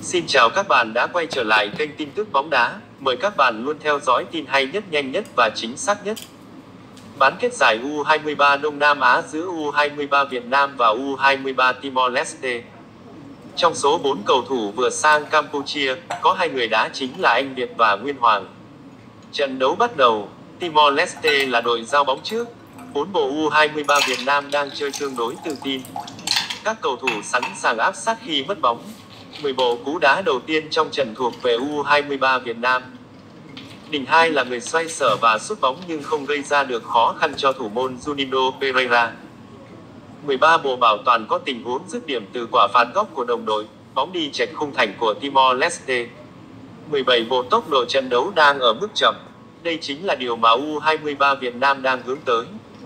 Xin chào các bạn đã quay trở lại kênh tin tức bóng đá. Mời các bạn luôn theo dõi tin hay nhất, nhanh nhất và chính xác nhất. Bán kết giải U23 Đông Nam Á giữa U23 Việt Nam và U23 Timor-Leste. Trong số 4 cầu thủ vừa sang Campuchia, có 2 người đá chính là Anh Việt và Nguyên Hoàng. Trận đấu bắt đầu, Timor-Leste là đội giao bóng trước. 4 bộ U23 Việt Nam đang chơi tương đối tự tin. Các cầu thủ sẵn sàng áp sát khi mất bóng. 10 bộ cú đá đầu tiên trong trận thuộc về U23 Việt Nam. Đình Hai là người xoay sở và sút bóng nhưng không gây ra được khó khăn cho thủ môn Juninho Pereira. 13 bộ bảo toàn có tình huống dứt điểm từ quả phạt góc của đồng đội, bóng đi chệch khung thành của Timor-Leste. 17 bộ tốc độ trận đấu đang ở mức chậm. Đây chính là điều mà U23 Việt Nam đang hướng tới.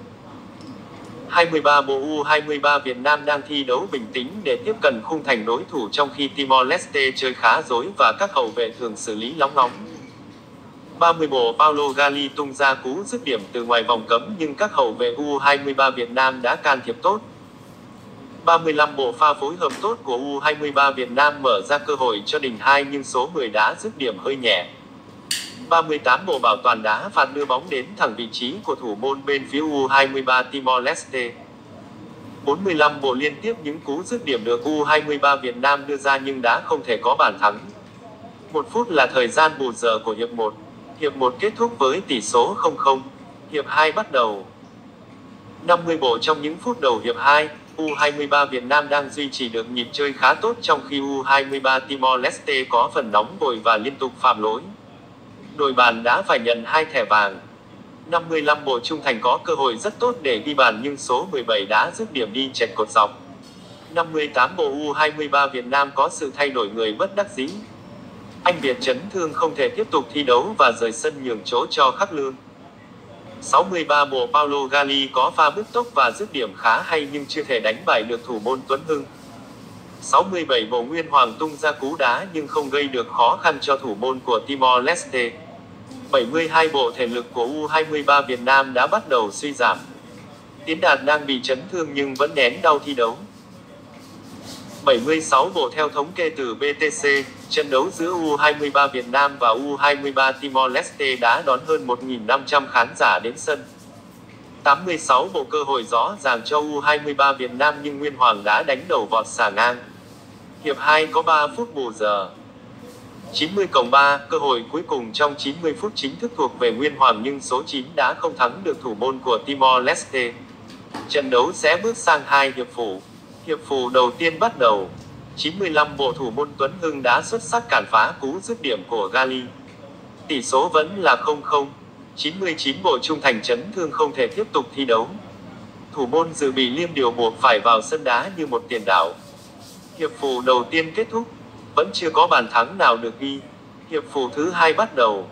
23 bộ U23 Việt Nam đang thi đấu bình tĩnh để tiếp cận khung thành đối thủ trong khi Timor-Leste chơi khá rối và các hậu vệ thường xử lý lóng ngóng. 30 bộ Paulo Gali tung ra cú dứt điểm từ ngoài vòng cấm nhưng các hậu vệ U23 Việt Nam đã can thiệp tốt. 35 bộ pha phối hợp tốt của U23 Việt Nam mở ra cơ hội cho Đình Hai nhưng số 10 đá dứt điểm hơi nhẹ. 38 bộ bảo toàn đá phạt đưa bóng đến thẳng vị trí của thủ môn bên phía U23 Timor-Leste. 45 bộ liên tiếp những cú dứt điểm được U23 Việt Nam đưa ra nhưng đã không thể có bàn thắng. 1 phút là thời gian bù giờ của hiệp 1. Hiệp 1 kết thúc với tỷ số 0-0. Hiệp 2 bắt đầu. 50 bộ trong những phút đầu hiệp 2, U23 Việt Nam đang duy trì được nhịp chơi khá tốt trong khi U23 Timor-Leste có phần nóng vội và liên tục phạm lỗi. Đội bàn đã phải nhận 2 thẻ vàng. 55 bộ trung thành có cơ hội rất tốt để ghi bàn nhưng số 17 đá dứt điểm đi chệch cột dọc. 58 bộ U23 Việt Nam có sự thay đổi người bất đắc dĩ. Anh Việt chấn thương không thể tiếp tục thi đấu và rời sân nhường chỗ cho Khắc Lương. 63 bộ Paulo Gali có pha bứt tốc và dứt điểm khá hay nhưng chưa thể đánh bại được thủ môn Tuấn Hưng. 67 bộ Nguyên Hoàng tung ra cú đá nhưng không gây được khó khăn cho thủ môn của Timor-Leste. 72 bộ thể lực của U23 Việt Nam đã bắt đầu suy giảm. Tiến Đạt đang bị chấn thương nhưng vẫn nén đau thi đấu. 76 bộ theo thống kê từ BTC, trận đấu giữa U23 Việt Nam và U23 Timor-Leste đã đón hơn 1.500 khán giả đến sân. 86 bộ cơ hội rõ ràng cho U23 Việt Nam nhưng Nguyên Hoàng đã đánh đầu vọt xà ngang. Hiệp 2 có 3 phút bù giờ. 90+3, cơ hội cuối cùng trong 90 phút chính thức thuộc về Nguyên Hoàng nhưng số 9 đã không thắng được thủ môn của Timor-Leste. Trận đấu sẽ bước sang 2 hiệp phụ. Hiệp phụ đầu tiên bắt đầu. 95 bộ thủ môn Tuấn Hưng đã xuất sắc cản phá cú dứt điểm của Gali. Tỷ số vẫn là 0-0. 99 bộ trung thành chấn thương không thể tiếp tục thi đấu. Thủ môn dự bị Liêm điều buộc phải vào sân đá như một tiền đạo. Hiệp phụ đầu tiên kết thúc, vẫn chưa có bàn thắng nào được ghi. Hiệp phụ thứ hai bắt đầu.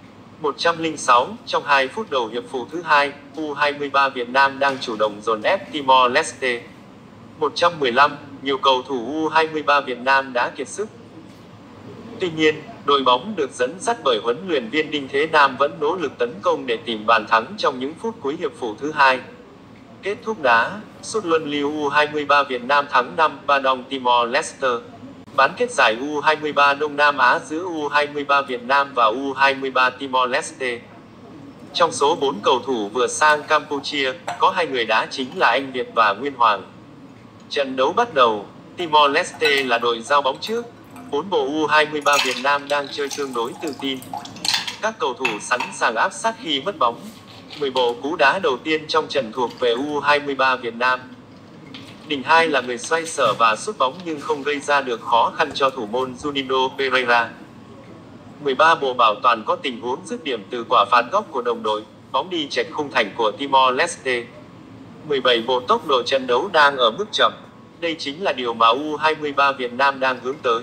106, trong 2 phút đầu hiệp phụ thứ hai, U23 Việt Nam đang chủ động dồn ép Timor-Leste. 115, nhiều cầu thủ U23 Việt Nam đã kiệt sức. Tuy nhiên, đội bóng được dẫn dắt bởi huấn luyện viên Đinh Thế Nam vẫn nỗ lực tấn công để tìm bàn thắng trong những phút cuối hiệp phụ thứ hai. Kết thúc đá, sút luân lưu U23 Việt Nam thắng 5-3 Đông Timor-Leste. Bán kết giải U23 Đông Nam Á giữa U23 Việt Nam và U23 Timor-Leste. Trong số 4 cầu thủ vừa sang Campuchia, có 2 người đá chính là Anh Việt và Nguyên Hoàng. Trận đấu bắt đầu, Timor-Leste là đội giao bóng trước. 4 bộ U23 Việt Nam đang chơi tương đối tự tin. Các cầu thủ sẵn sàng áp sát khi mất bóng. 10 bộ cú đá đầu tiên trong trận thuộc về U23 Việt Nam. Đình Hai là người xoay sở và sút bóng nhưng không gây ra được khó khăn cho thủ môn Juninho Pereira. 13 bộ bảo toàn có tình huống dứt điểm từ quả phạt góc của đồng đội, bóng đi chệch khung thành của Timor-Leste. 17 bộ tốc độ trận đấu đang ở mức chậm. Đây chính là điều mà U23 Việt Nam đang hướng tới.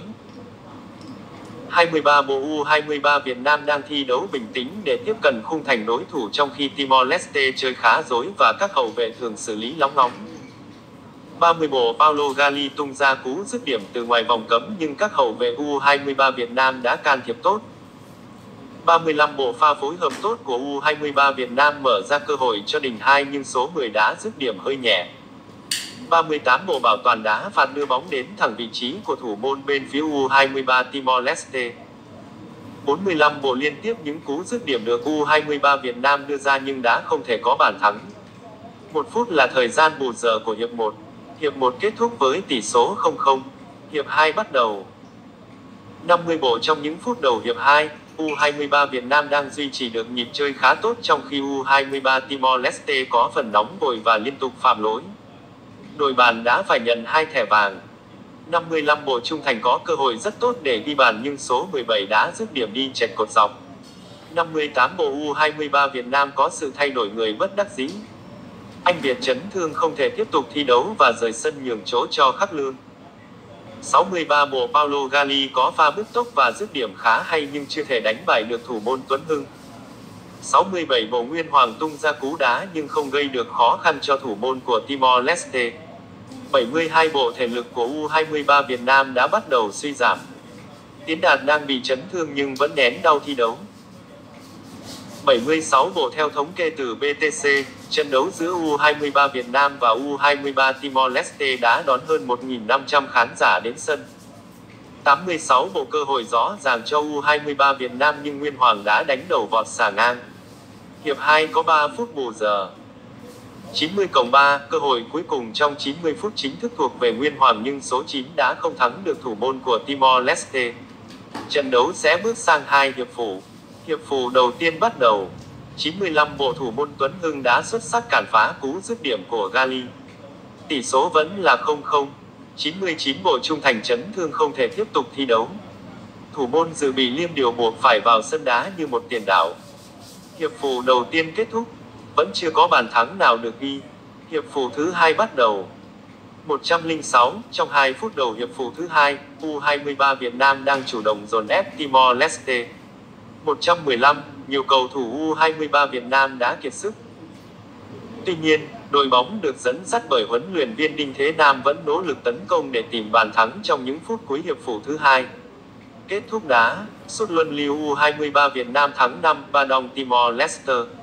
23 bộ U23 Việt Nam đang thi đấu bình tĩnh để tiếp cận khung thành đối thủ trong khi Timor-Leste chơi khá rối và các hậu vệ thường xử lý lóng ngóng. 30 bộ Paulo Gali tung ra cú dứt điểm từ ngoài vòng cấm nhưng các hậu vệ U23 Việt Nam đã can thiệp tốt. 35 bộ pha phối hợp tốt của U23 Việt Nam mở ra cơ hội cho Đình Hai nhưng số 10 đá dứt điểm hơi nhẹ. 38 bộ bảo toàn đá phạt đưa bóng đến thẳng vị trí của thủ môn bên phía U23 Timor-Leste. 45 bộ liên tiếp những cú dứt điểm được U23 Việt Nam đưa ra nhưng đã không thể có bàn thắng. 1 phút là thời gian bù giờ của hiệp 1. Hiệp 1 kết thúc với tỷ số 0-0. Hiệp 2 bắt đầu. 50 bộ trong những phút đầu hiệp 2, U23 Việt Nam đang duy trì được nhịp chơi khá tốt trong khi U23 Timor-Leste có phần nóng vội và liên tục phạm lỗi. Đội bàn đã phải nhận 2 thẻ vàng. 55 bộ trung thành có cơ hội rất tốt để ghi bàn nhưng số 17 đã dứt điểm đi chệch cột dọc. 58 bộ U23 Việt Nam có sự thay đổi người bất đắc dĩ. Anh Việt chấn thương không thể tiếp tục thi đấu và rời sân nhường chỗ cho Khắc Lương. 63 bộ Paulo Gali có pha bứt tốc và dứt điểm khá hay nhưng chưa thể đánh bại được thủ môn Tuấn Hưng. 67 bộ Nguyên Hoàng tung ra cú đá nhưng không gây được khó khăn cho thủ môn của Timor-Leste. 72 bộ thể lực của U23 Việt Nam đã bắt đầu suy giảm. Tiến Đạt đang bị chấn thương nhưng vẫn nén đau thi đấu. 76 bộ theo thống kê từ BTC, trận đấu giữa U23 Việt Nam và U23 Timor-Leste đã đón hơn 1.500 khán giả đến sân. 86 bộ cơ hội rõ ràng cho U23 Việt Nam nhưng Nguyên Hoàng đã đánh đầu vọt xà ngang. Hiệp 2 có 3 phút bù giờ. 90+3, cơ hội cuối cùng trong 90 phút chính thức thuộc về Nguyên Hoàng nhưng số 9 đã không thắng được thủ môn của Timor-Leste. Trận đấu sẽ bước sang 2 hiệp phụ. Hiệp phụ đầu tiên bắt đầu. 95 bộ thủ môn Tuấn Hưng đã xuất sắc cản phá cú dứt điểm của Gali. Tỷ số vẫn là 0-0. 99 bộ trung thành chấn thương không thể tiếp tục thi đấu. Thủ môn dự bị Liêm điều buộc phải vào sân đá như một tiền đạo. Hiệp phụ đầu tiên kết thúc, vẫn chưa có bàn thắng nào được ghi. Hiệp phụ thứ hai bắt đầu. 106, trong 2 phút đầu hiệp phụ thứ hai, U23 Việt Nam đang chủ động dồn ép Timor-Leste. 115, nhiều cầu thủ U23 Việt Nam đã kiệt sức. Tuy nhiên, đội bóng được dẫn dắt bởi huấn luyện viên Đinh Thế Nam vẫn nỗ lực tấn công để tìm bàn thắng trong những phút cuối hiệp phụ thứ hai. Kết thúc đá, sút luân lưu U23 Việt Nam thắng 5-3 Timor-Leste.